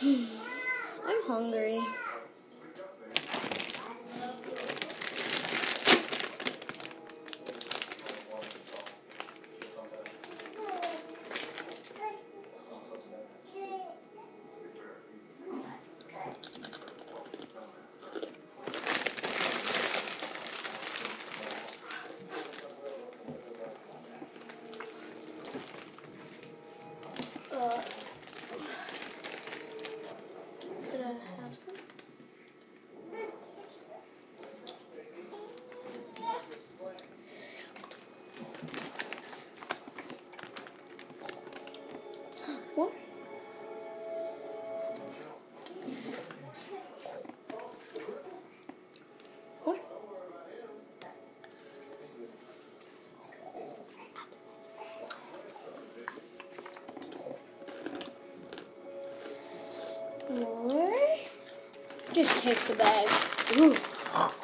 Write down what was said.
I'm hungry. Could I have some? What? What? More? Just take the bag. Ooh.